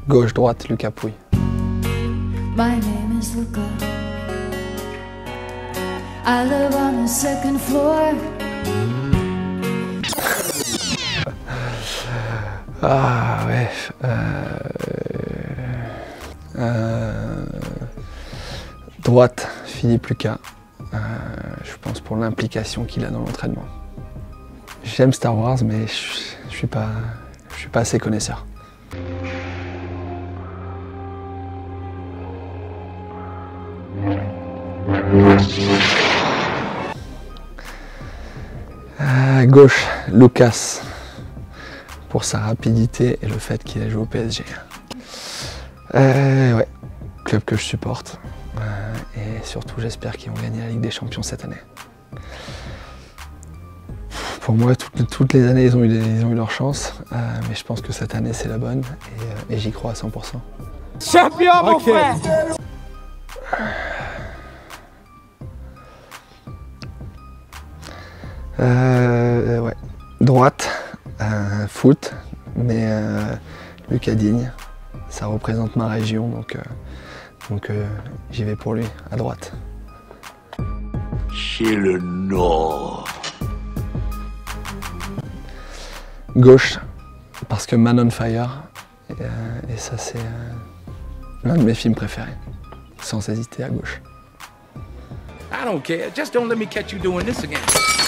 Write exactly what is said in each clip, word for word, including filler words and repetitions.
Gauche, droite, Lucas Pouille. My name is Luca. I live on the second floor. Ah ouais. Euh... Euh... Droite, Philippe Lucas. Euh, je pense pour l'implication qu'il a dans l'entraînement. J'aime Star Wars, mais je, je suis pas, je suis pas assez connaisseur. Euh, gauche, Lucas, pour sa rapidité et le fait qu'il ait joué au P S G. Euh, ouais, club que je supporte. Euh, et surtout, j'espère qu'ils vont gagner la Ligue des Champions cette année. Pour moi, toutes, toutes les années, ils ont eu, des, ils ont eu leur chance, euh, mais je pense que cette année, c'est la bonne, et, euh, et j'y crois à cent pour cent. Champion, mon okay. frère! Euh, ouais. Droite, euh, foot, mais euh, Lucas Digne, ça représente ma région, donc, euh, donc euh, j'y vais pour lui, à droite. Chez le Nord. Gauche, parce que Man on Fire, et, euh, et ça c'est euh, l'un de mes films préférés, sans hésiter à gauche. I don't care, just don't let me catch you doing this again.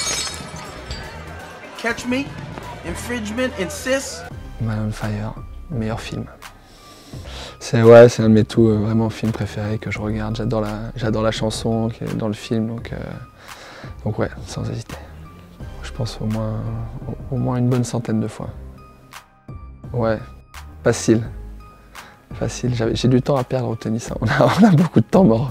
Catch me, infringement, insist. Man on Fire, meilleur film. C'est ouais, c'est un de mes tout euh, vraiment films préférés que je regarde. J'adore la, j'adore la chanson qui est dans le film, donc euh, donc ouais, sans hésiter. Je pense au moins, au, au moins une bonne centaine de fois. Ouais, facile. Facile. J'ai du temps à perdre au tennis. On a, on a beaucoup de temps mort.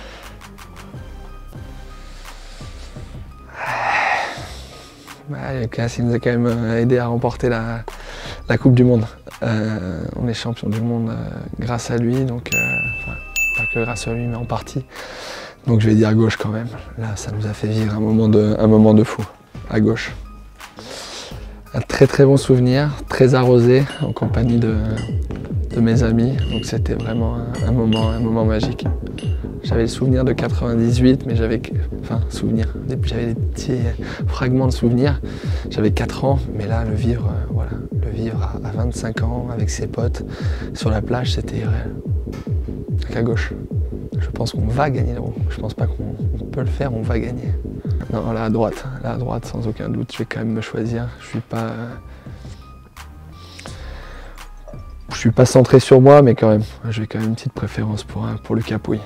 Ouais, Lucas, il nous a quand même aidé à remporter la, la Coupe du Monde. Euh, on est champion du monde euh, grâce à lui, donc euh, enfin, pas que grâce à lui, mais en partie. Donc je vais dire gauche quand même. Là, ça nous a fait vivre un moment de, un moment de fou. À gauche. Un très très bon souvenir, très arrosé, en compagnie de, de mes amis. Donc c'était vraiment un, un, moment, un moment magique. J'avais le souvenir de quatre-vingt-dix-huit, mais j'avais, enfin souvenir, j'avais des petits fragments de souvenirs. J'avais quatre ans, mais là le vivre, euh, voilà, le vivre à, à vingt-cinq ans avec ses potes sur la plage, c'était irréel. Donc à gauche. Je pense qu'on va gagner l'Euro. Je pense pas qu'on peut le faire, on va gagner. Non, là à droite, là à droite, sans aucun doute, je vais quand même me choisir. Je suis pas, je suis pas centré sur moi, mais quand même, je vais quand même une petite préférence pour pour Lucas Pouille.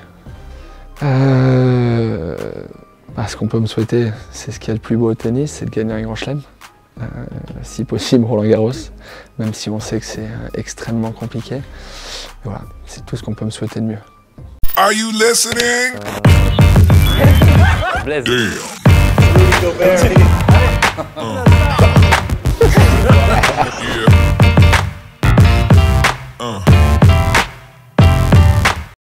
Euh, bah, ce qu'on peut me souhaiter, c'est ce qu'il y a de plus beau au tennis, c'est de gagner un grand chelem. Euh, si possible Roland Garros, même si on sait que c'est extrêmement compliqué. Et voilà, c'est tout ce qu'on peut me souhaiter de mieux. Are you listening? Damn.